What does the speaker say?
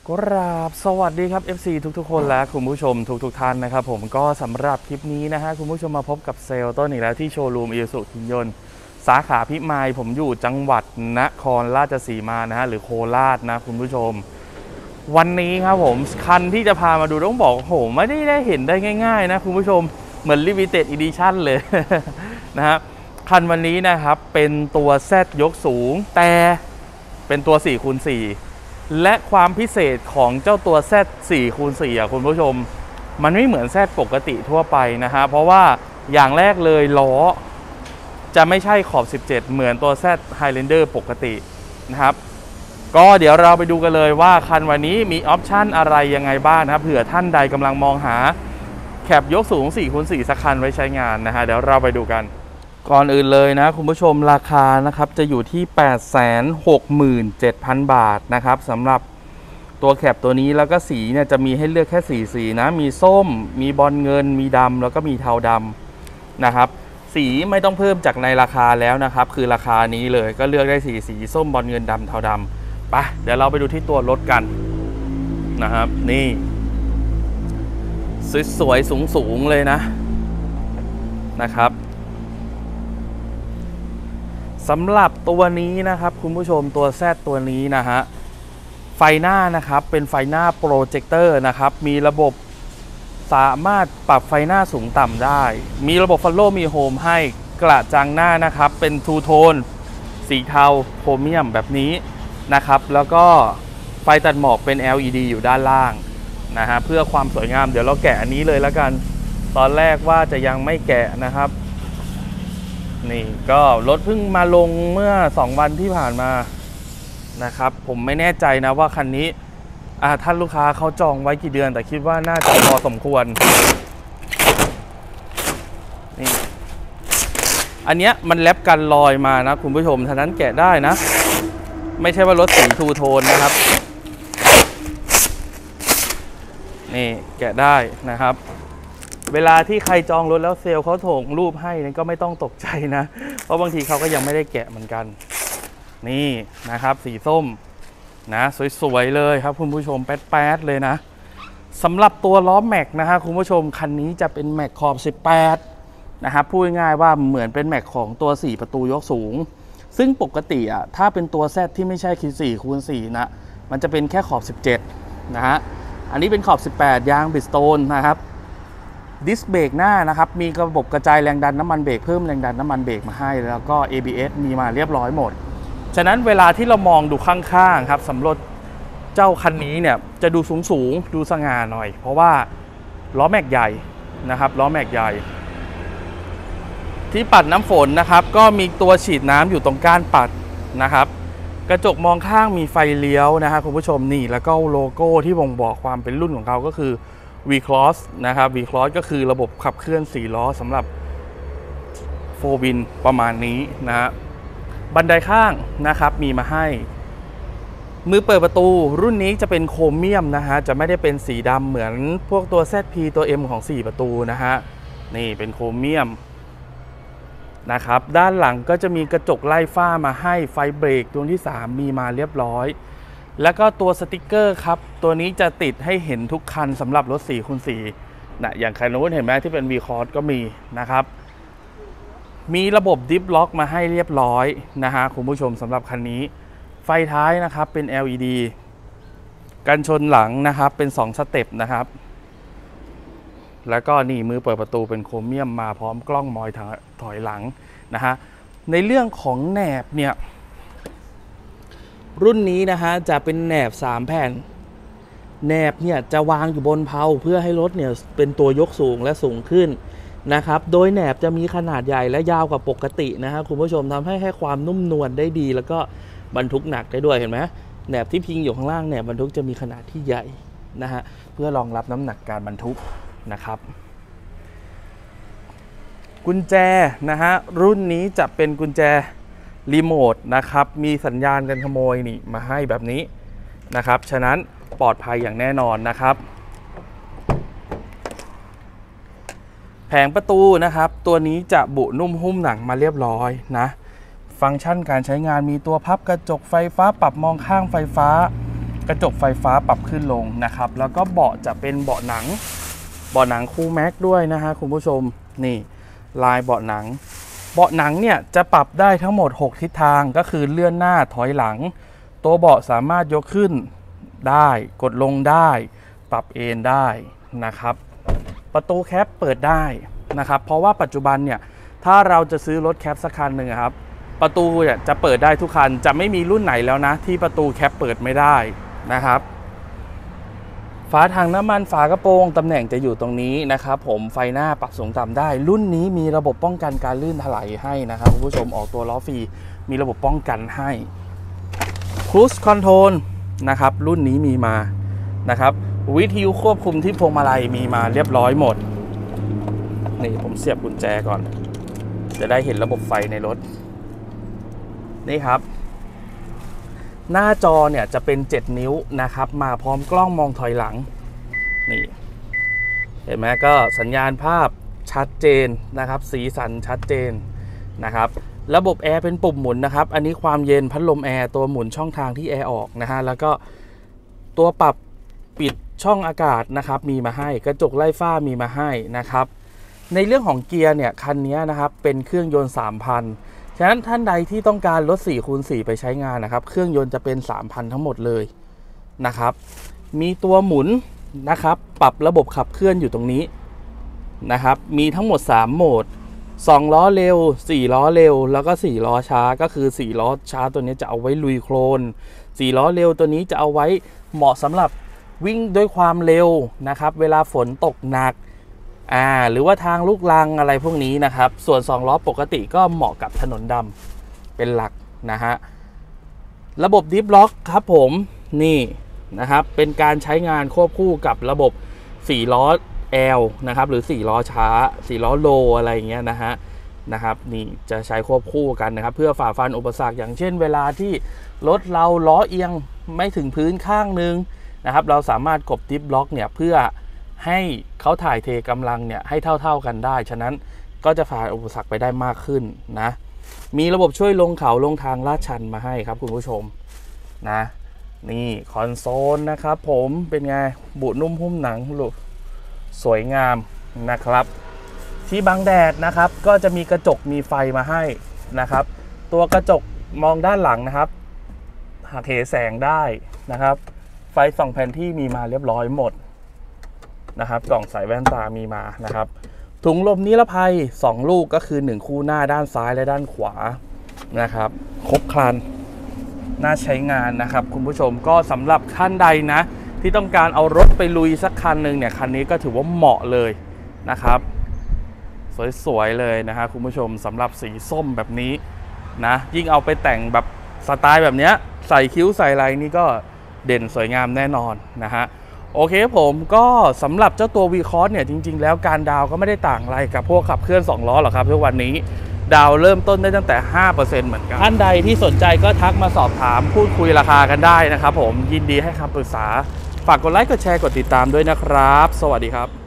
กราบสวัสดีครับ FC ทุกๆคนและคุณผู้ชมทุกท่านนะครับผมก็สำหรับคลิปนี้นะฮะคุณผู้ชมมาพบกับเซลล์ต้นอีกแล้วที่โชว์รูมอีซูซูยนต์สาขาพิมายผมอยู่จังหวัดนครราชสีมานะฮะหรือโคราชนะคุณผู้ชมวันนี้ครับผมคันที่จะพามาดูต้องบอกโหไม่ได้เห็นได้ง่ายๆนะคุณผู้ชมเหมือน Limited Edition เลย นะฮะคันวันนี้นะครับเป็นตัว Z ยกสูงแต่เป็นตัว 4x4และความพิเศษของเจ้าตัว Z 4x4 อ่ะคุณผู้ชมมันไม่เหมือน Z ปกติทั่วไปนะฮะเพราะว่าอย่างแรกเลยล้อจะไม่ใช่ขอบ17เหมือนตัว Z Highlander ปกตินะครับก็เดี๋ยวเราไปดูกันเลยว่าคันวันนี้มีออปชั่นอะไรยังไงบ้างนะครับเผื่อท่านใดกำลังมองหาแคปยกสูง 4x4 สักคันไว้ใช้งานนะฮะเดี๋ยวเราไปดูกันก่อนอื่นเลยนะคุณผู้ชมราคานะครับจะอยู่ที่ 867,000 บาทนะครับสำหรับตัวแคปตัวนี้แล้วก็สีเนี่ยจะมีให้เลือกแค่4สีนะมีส้มมีบอลเงินมีดำแล้วก็มีเทาดำนะครับสีไม่ต้องเพิ่มจากในราคาแล้วนะครับคือราคานี้เลยก็เลือกได้4สีส้มบอลเงินดำเทาดำไปเดี๋ยวเราไปดูที่ตัวรถกันนะครับนี่สวยๆสูงๆเลยนะครับสำหรับตัวนี้นะครับคุณผู้ชมตัว Z ตัวนี้นะฮะไฟหน้านะครับเป็นไฟหน้าโปรเจคเตอร์นะครับมีระบบสามารถปรับไฟหน้าสูงต่ำได้มีระบบ Follow มี Home ให้กระจังหน้านะครับเป็นทูโทนสีเทาโครเมียมแบบนี้นะครับแล้วก็ไฟตัดหมอกเป็น LED อยู่ด้านล่างนะฮะเพื่อความสวยงามเดี๋ยวเราแกะอันนี้เลยแล้วกันตอนแรกว่าจะยังไม่แกะนะครับนี่ก็รถเพิ่งมาลงเมื่อ2วันที่ผ่านมานะครับผมไม่แน่ใจนะว่าคันนี้ท่านลูกค้าเขาจองไว้กี่เดือนแต่คิดว่าน่าจะพอสมควรนี่อันเนี้ยมันแลบกันรอยมานะคุณผู้ชมฉะนั้นแกะได้นะไม่ใช่ว่ารถสีทูโทนนะครับนี่แกะได้นะครับเวลาที่ใครจองรถแล้วเซลล์เขาส่งรูปให้ก็ไม่ต้องตกใจนะเพราะบางทีเขาก็ยังไม่ได้แกะเหมือนกันนี่นะครับสีส้มนะสวยๆเลยครับคุณผู้ชมแป๊ดๆเลยนะสำหรับตัวล้อแม็กนะฮะคุณผู้ชมคันนี้จะเป็นแม็กขอบ18นะครับพูดง่ายๆว่าเหมือนเป็นแม็กของตัว4ประตูยกสูงซึ่งปกติถ้าเป็นตัว Z ที่ไม่ใช่คือ 4x4 นะมันจะเป็นแค่ขอบ17นะฮะอันนี้เป็นขอบ18ยางบิสโตนนะครับดิสเบรกหน้านะครับมีระบบกระจายแรงดันน้ำมันเบรกเพิ่มแรงดันน้ำมันเบรกมาให้แล้วก็ ABS มีมาเรียบร้อยหมดฉะนั้นเวลาที่เรามองดูข้างๆครับสำหรับเจ้าคันนี้เนี่ยจะดูสูงดูสง่าหน่อยเพราะว่าล้อแม็กใหญ่นะครับล้อแม็กใหญ่ที่ปัดน้ำฝนนะครับก็มีตัวฉีดน้ำอยู่ตรงก้านปัดนะครับกระจกมองข้างมีไฟเลี้ยวนะครับคุณผู้ชมนี่แล้วก็โลโก้ที่บ่งบอกความเป็นรุ่นของเขาก็คือV-Cross นะครับ V-Cross ก็คือระบบขับเคลื่อน4ล้อสำหรับ4 วินประมาณนี้นะฮะบันไดข้างนะครับมีมาให้มือเปิดประตูรุ่นนี้จะเป็นโครเมียมนะฮะจะไม่ได้เป็นสีดำเหมือนพวกตัว ZP ตัว M ของ4ประตูนะฮะนี่เป็นโครเมียมนะครับด้านหลังก็จะมีกระจกไล่ฝ้ามาให้ไฟเบรกดวงที่3มีมาเรียบร้อยแล้วก็ตัวสติกเกอร์ครับตัวนี้จะติดให้เห็นทุกคันสำหรับรถ 4x4 นะอย่างคันนู้นเห็นไหมที่เป็น V-Cross ก็มีนะครับมีระบบดิฟล็อกมาให้เรียบร้อยนะฮะคุณผู้ชมสำหรับคันนี้ไฟท้ายนะครับเป็น LED กันชนหลังนะครับเป็น2สเต็ปนะครับแล้วก็นี่มือเปิดประตูเป็นโครเมียมมาพร้อมกล้องมอยถอยหลังนะฮะในเรื่องของแหนบเนี่ยรุ่นนี้นะฮะจะเป็นแหนบ3แผ่นแหนบเนี่ยจะวางอยู่บนเพลาเพื่อให้รถเนี่ยเป็นตัวยกสูงและสูงขึ้นนะครับโดยแหนบจะมีขนาดใหญ่และยาวกว่าปกตินะฮะคุณผู้ชมทำให้ความนุ่มนวลได้ดีแล้วก็บรรทุกหนักได้ด้วยเห็นไหมแหนบที่พิงอยู่ข้างล่างแหนบบรรทุกจะมีขนาดที่ใหญ่นะฮะเพื่อรองรับน้ำหนักการบรรทุกนะครับกุญแจนะฮะรุ่นนี้จะเป็นกุญแจรีโมทนะครับมีสัญญาณการขโมยนี่มาให้แบบนี้นะครับฉะนั้นปลอดภัยอย่างแน่นอนนะครับแผงประตูนะครับตัวนี้จะบุนุ่มหุ้มหนังมาเรียบร้อยนะฟังก์ชันการใช้งานมีตัวพับกระจกไฟฟ้าปรับมองข้างไฟฟ้ากระจกไฟฟ้าปรับขึ้นลงนะครับแล้วก็เบาะจะเป็นเบาะหนังคูลแม็กด้วยนะฮะคุณผู้ชมนี่ลายเบาะหนังเนี่ยจะปรับได้ทั้งหมด6ทิศทางก็คือเลื่อนหน้าถอยหลังตัวเบาะสามารถยกขึ้นได้กดลงได้ปรับเอนได้นะครับประตูแคปเปิดได้นะครับเพราะว่าปัจจุบันเนี่ยถ้าเราจะซื้อรถแคปสักคันหนึ่งครับประตูเนี่ยจะเปิดได้ทุกคันจะไม่มีรุ่นไหนแล้วนะที่ประตูแคปเปิดไม่ได้นะครับฝาถังน้ำมันฝากระโปรงตำแหน่งจะอยู่ตรงนี้นะครับผมไฟหน้าปรับสูงต่ำได้รุ่นนี้มีระบบป้องกันการลื่นถลายให้นะครับคุณผู้ชมออกตัวล้อฟรีมีระบบป้องกันให้Cruise Control นะครับรุ่นนี้มีมานะครับวิทยุควบคุมที่พวงมาลัยมีมาเรียบร้อยหมดนี่ผมเสียบกุญแจก่อนจะได้เห็นระบบไฟในรถนี่ครับหน้าจอเนี่ยจะเป็น7นิ้วนะครับมาพร้อมกล้องมองถอยหลังนี่เห็นไหมก็สัญญาณภาพชัดเจนนะครับสีสันชัดเจนนะครับระบบแอร์เป็นปุ่มหมุนนะครับอันนี้ความเย็นพัดลมแอร์ตัวหมุนช่องทางที่แอร์ออกนะฮะแล้วก็ตัวปรับปิดช่องอากาศนะครับมีมาให้กระจกไล่ฝ้ามีมาให้นะครับในเรื่องของเกียร์เนี่ยคันนี้นะครับเป็นเครื่องยนต์ 3,000 ฉะนั้นท่านใดที่ต้องการรถ 4x4 ไปใช้งานนะครับเครื่องยนต์จะเป็น 3,000 ทั้งหมดเลยนะครับมีตัวหมุนนะครับปรับระบบขับเคลื่อนอยู่ตรงนี้นะครับมีทั้งหมด3โหมด2ล้อเร็ว4ล้อเร็วแล้วก็4ล้อช้าก็คือ4ล้อช้าตัวนี้จะเอาไว้ลุยโคลน4ล้อเร็วตัวนี้จะเอาไว้เหมาะสำหรับวิ่งด้วยความเร็วนะครับเวลาฝนตกหนักหรือว่าทางลูกรังอะไรพวกนี้นะครับส่วน2ล้อปกติก็เหมาะกับถนนดำเป็นหลักนะฮะระบบดิฟล็อกครับผมนี่นะครับเป็นการใช้งานควบคู่กับระบบ4ล้อL นะครับหรือ4ล้อช้า4ล้อโลอะไรอย่างเงี้ยนะครับนี่จะใช้ควบคู่กันนะครับเพื่อฝ่าฟันอุปสรรคอย่างเช่นเวลาที่รถเราล้อเอียงไม่ถึงพื้นข้างนึงนะครับเราสามารถกดดิฟล็อกเนี่ยเพื่อให้เขาถ่ายเทกำลังเนี่ยให้เท่ากันได้ฉะนั้นก็จะฝ่าอุปสรรคไปได้มากขึ้นนะมีระบบช่วยลงเขาลงทางลาดชันมาให้ครับคุณผู้ชมนะนี่คอนโซลนะครับผมเป็นไงบุนุ่มหุ้มหนังสวยงามนะครับที่บังแดดนะครับก็จะมีกระจกมีไฟมาให้นะครับตัวกระจกมองด้านหลังนะครับหักเหแสงได้นะครับไฟส่องแผนที่มีมาเรียบร้อยหมดนะครับกล่องใส่แว่นตามีมานะครับถุงลมนิรภัย2ลูกก็คือ1คู่หน้าด้านซ้ายและด้านขวานะครับครบครันน่าใช้งานนะครับคุณผู้ชมก็สำหรับท่านใดนะที่ต้องการเอารถไปลุยสักคันหนึ่งเนี่ยคันนี้ก็ถือว่าเหมาะเลยนะครับสวยๆเลยนะฮะคุณผู้ชมสำหรับสีส้มแบบนี้นะยิ่งเอาไปแต่งแบบสไตล์แบบนี้ใส่คิ้วใส่อะไรนี่ก็เด่นสวยงามแน่นอนนะฮะโอเคผมก็สำหรับเจ้าตัว V-Cross เนี่ยจริงๆแล้วการดาวก็ไม่ได้ต่างอะไรกับพวกขับเคลื่อน2ล้อหรอกครับทุกวันนี้ดาวเริ่มต้นได้ตั้งแต่ 5% เหมือนกันท่านใดที่สนใจก็ทักมาสอบถามพูดคุยราคากันได้นะครับผมยินดีให้คำปรึกษาฝากกดไลค์กดแชร์กดติดตามด้วยนะครับสวัสดีครับ